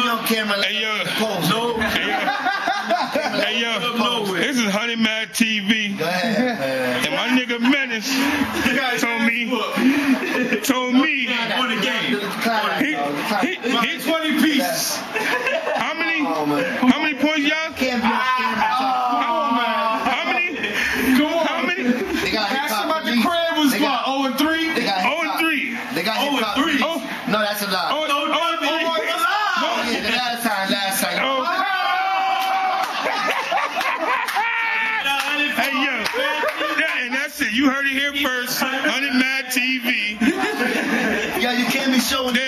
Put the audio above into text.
on camera. Hey yo, no. Hey yo, this is Honey Mad TV. Go ahead, man. And my nigga Menace told me on the game. He 20 pieces. How many points y'all? Can't be on camera. How many? Come on. How many? They got Ask him about the crab was what? 0-3? They got 0-3. They got 0-3. No, that's a lie. Oh, Yeah, the last time. Hey yo, and that's it. You heard it here first. Honey Mad TV. Yeah, you can't be showing.